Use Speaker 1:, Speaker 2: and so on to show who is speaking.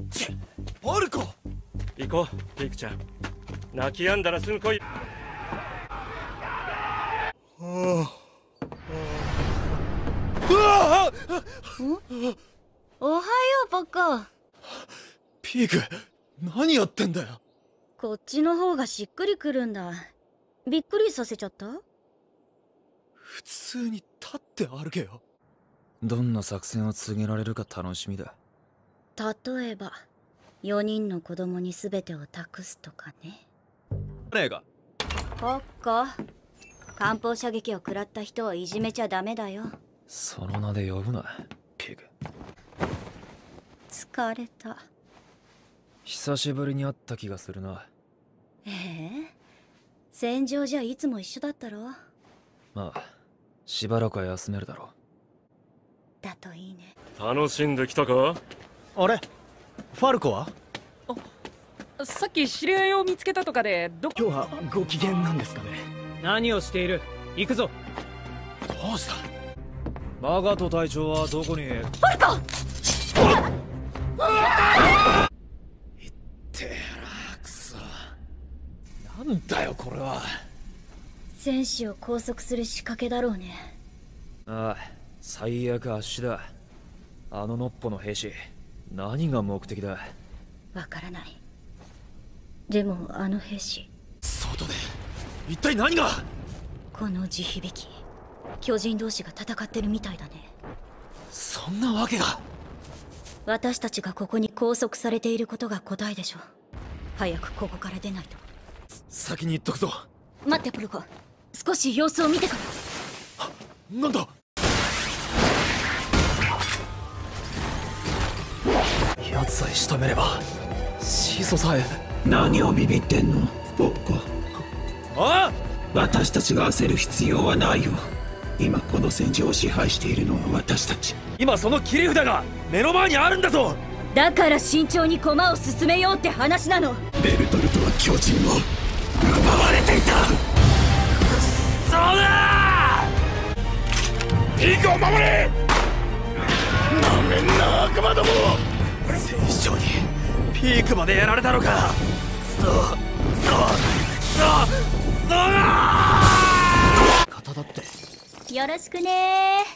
Speaker 1: パルコ、
Speaker 2: 行こうピークちゃん。泣き止んだらすぐ来い。
Speaker 3: おはようポコ。
Speaker 1: ピーク、何やってんだよ。
Speaker 3: こっちの方がしっくりくるんだ。びっくりさせちゃった？
Speaker 1: 普通に立って歩けよ。
Speaker 4: どんな作戦を告げられるか楽しみだ。
Speaker 3: 例えば4人の子供に全てを託すとかね。
Speaker 1: ねえか
Speaker 3: ポッコ、艦砲射撃を食らった人をいじめちゃダメだよ。
Speaker 4: その名で呼ぶなピグ。
Speaker 3: 疲れた。
Speaker 4: 久しぶりに会った気がするな。
Speaker 3: 戦場じゃいつも一緒だったろ。
Speaker 4: まあしばらくは休めるだろう。
Speaker 3: だといいね。
Speaker 2: 楽しんできたか？
Speaker 1: あれ、ファルコは？
Speaker 5: さっき知り合いを見つけたとかで
Speaker 1: 今日はご機嫌なんですかね。
Speaker 5: 何をしている？行くぞ。
Speaker 1: どうした？
Speaker 4: マガト隊長はどこに？
Speaker 3: ファルコ！
Speaker 1: いってやら、くそ。なんだよこれは。
Speaker 3: 戦士を拘束する仕掛けだろうね。
Speaker 4: ああ、最悪圧死だ。あののっぽの兵士、何が目的だ？
Speaker 3: わからない。でもあの兵士、
Speaker 1: 外で一体何が？
Speaker 3: この地響き、巨人同士が戦ってるみたいだね。
Speaker 1: そんなわけが。
Speaker 3: 私たちがここに拘束されていることが答えでしょ。早くここから出ないと。
Speaker 1: 先に言っとくぞ。
Speaker 3: 待ってプルコ、少し様子を見てから。
Speaker 1: なんだ？奴さえ仕留めればシソさえ。
Speaker 6: 何をビビってんのボッコ。
Speaker 1: ああ、
Speaker 6: 私たちが焦る必要はないよ。今この戦場を支配しているのは私たち。
Speaker 1: 今その切り札が目の前にあるんだぞ。
Speaker 3: だから慎重に駒を進めようって話なの。
Speaker 6: ベルトルトは巨人を奪われていた。
Speaker 1: そうだー！ピークを守れ！なめんな悪魔ども。戦士長にピークまでやられたのか。そうだ！肩だって。
Speaker 3: よろしくねー。